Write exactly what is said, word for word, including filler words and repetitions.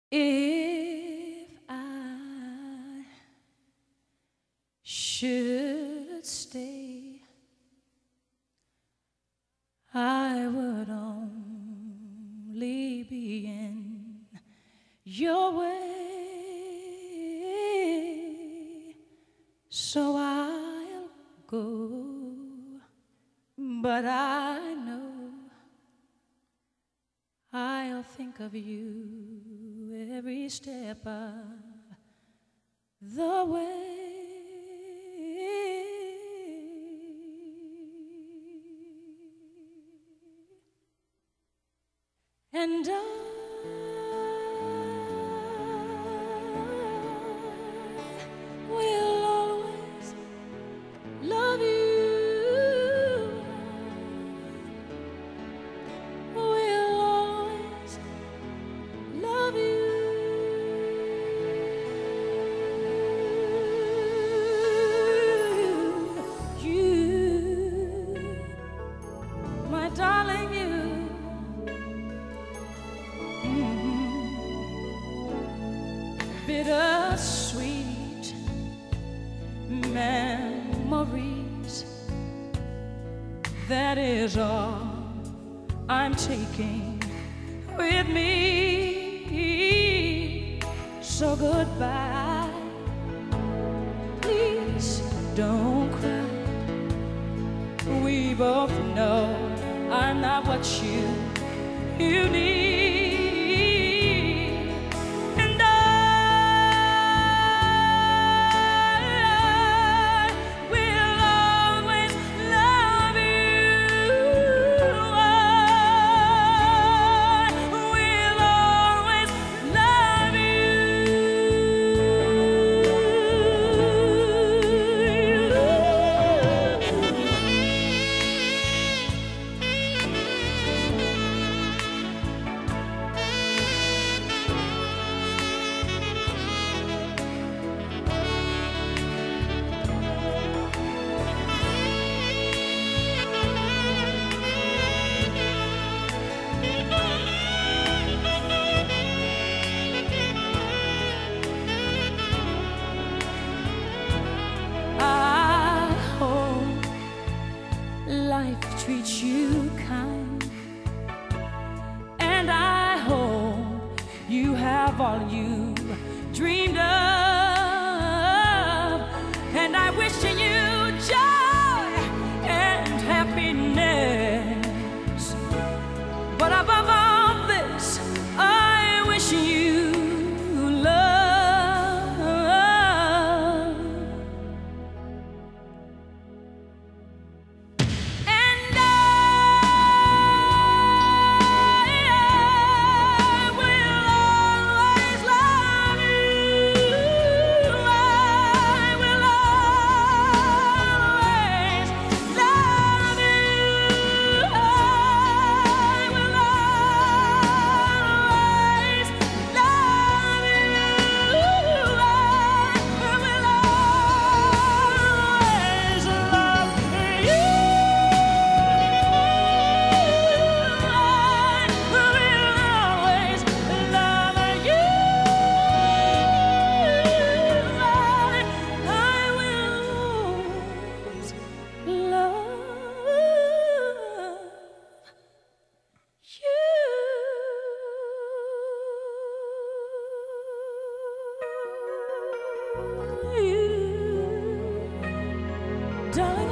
If I should stay, I would only be in your way, so I'll go. But I know I'll think of you every step of the way. And I will always love you. Will always love you. You, my darling, you. Bittersweet memories, that is all I'm taking with me. So goodbye, please don't cry. We both know I'm not what you, you need. Life treats you kind, and I hope you have all you dreamed of, and I wish you joy and happiness. But above all this, I wish you love. Darling,